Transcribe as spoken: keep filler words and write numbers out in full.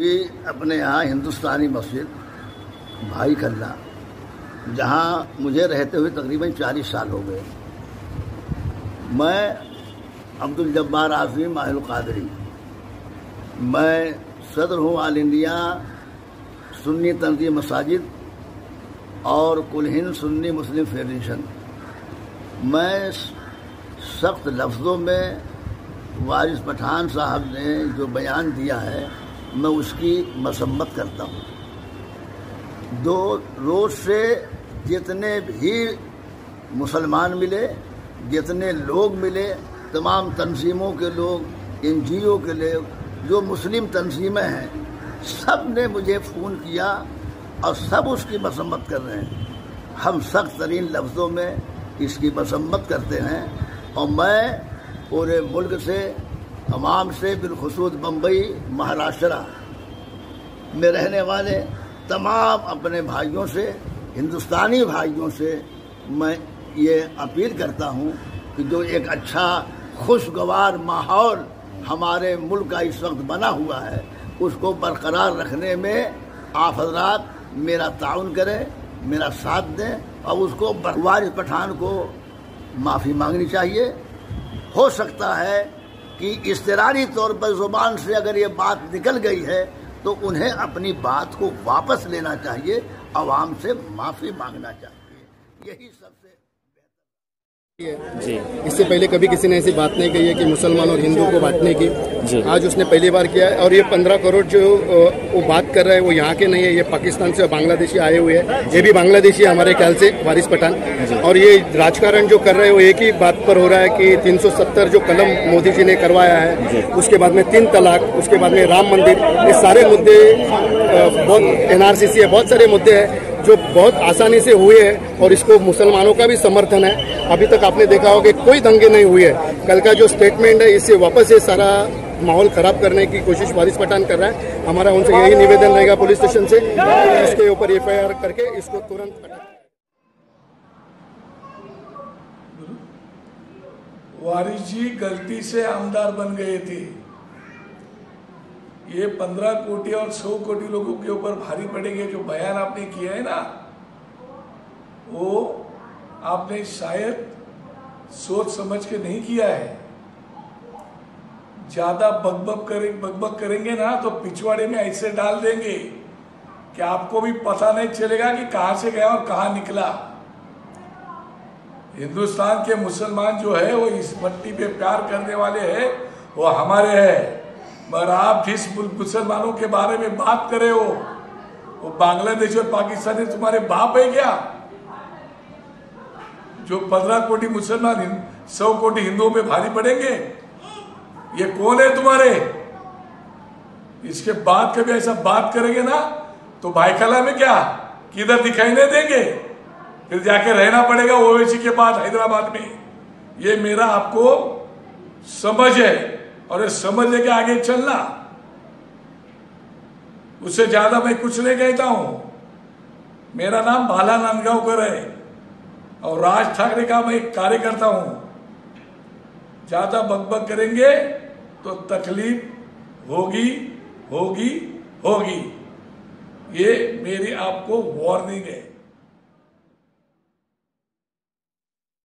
कि अपने यहाँ हिंदुस्तानी मस्जिद भाईकल्ला, जहाँ मुझे रहते हुए तकरीबन चालीस साल हो गए। मैं अब्दुल जब्बार आसिम माहिल कादरी, मैं सदर हूँ ऑल इंडिया सुन्नी तंजीम मसाजिद और कुल हिंद सुन्नी मुस्लिम फेडरेशन। मैं सख्त लफ्ज़ों में वारिस पठान साहब ने जो बयान दिया है मैं उसकी मसम्मत करता हूँ। दो रोज़ से जितने भी मुसलमान मिले, जितने लोग मिले, तमाम तंजीमों के लोग, एन जी ओ के लोग, जो मुस्लिम तंजीमें हैं, सब ने मुझे फ़ोन किया और सब उसकी मसम्मत कर रहे हैं। हम सख्त तरीन लफ्ज़ों में इसकी मसम्मत करते हैं और मैं पूरे मुल्क से, तमाम से, बिलखुसूस मुंबई महाराष्ट्र में रहने वाले तमाम अपने भाइयों से, हिंदुस्तानी भाइयों से मैं ये अपील करता हूँ कि जो एक अच्छा खुशगवार माहौल हमारे मुल्क का इस वक्त बना हुआ है, उसको बरकरार रखने में आप हज़रात मेरा ताउन करें, मेरा साथ दें और उसको वारिस पठान को माफ़ी मांगनी चाहिए। हो सकता है कि इस्तिरारी तौर पर ज़ुबान से अगर ये बात निकल गई है तो उन्हें अपनी बात को वापस लेना चाहिए, आवाम से माफ़ी मांगना चाहिए। यही सबसे जी। इससे पहले कभी किसी ने ऐसी बात नहीं कही है कि मुसलमान और हिंदू को बांटने की। जी। आज उसने पहली बार किया है। और ये पंद्रह करोड़ जो वो बात कर रहा है वो यहाँ के नहीं है, ये पाकिस्तान से बांग्लादेशी आए हुए हैं। ये भी बांग्लादेशी है हमारे ख्याल से, वारिस पठान। और ये राजकारण जो कर रहे हैं वो एक ही बात पर हो रहा है कि तीन सौ सत्तर जो कलम मोदी जी ने करवाया है, उसके बाद में तीन तलाक, उसके बाद में राम मंदिर, ये सारे मुद्दे बहुत एन आर सी सी है, बहुत सारे मुद्दे हैं जो बहुत आसानी से हुए हैं और इसको मुसलमानों का भी समर्थन है। अभी तक आपने देखा होगा कि कोई दंगे नहीं हुए हैं। कल का जो स्टेटमेंट है इससे वापस ये सारा माहौल खराब करने की कोशिश वारिस पठान कर रहा है। हमारा उनसे यही निवेदन रहेगा पुलिस स्टेशन से, इसके ऊपर एफ आई आर करके इसको तुरंत। वारिस जी गलती से आमदार बन गए थे। ये पंद्रह कोटी और सौ कोटी लोगों के ऊपर भारी पड़ेंगे। जो बयान आपने किया है ना, वो आपने शायद सोच समझ के नहीं किया है। ज्यादा बकबक करें बकबक करेंगे ना तो पिछवाड़े में ऐसे डाल देंगे कि आपको भी पता नहीं चलेगा कि कहां से गया और कहां निकला। हिंदुस्तान के मुसलमान जो है वो इस मट्टी पे प्यार करने वाले हैं, वो हमारे हैं। मगर आप जिस मुसलमानों के बारे में बात कर रहे हो, वो बांग्लादेश और पाकिस्तानी तुम्हारे बाप है क्या? जो पंद्रह कोटी मुसलमान सौ कोटी हिंदुओं पे भारी पड़ेंगे, ये कौन है तुम्हारे? इसके बाद कभी ऐसा बात करेंगे ना तो भाईकल्ला में क्या किधर दिखाई नहीं देंगे, फिर जाके रहना पड़ेगा ओवैसी के पास हैदराबाद में। ये मेरा आपको समझ है और ये समझ लेके आगे चलना। उससे ज्यादा मैं कुछ नहीं कहता हूं। मेरा नाम बाला नांदगांवकर है और राज ठाकरे का मैं एक कार्यकर्ता हूं। ज्यादा बकबक करेंगे तो तकलीफ होगी होगी होगी। ये मेरी आपको वार्निंग है।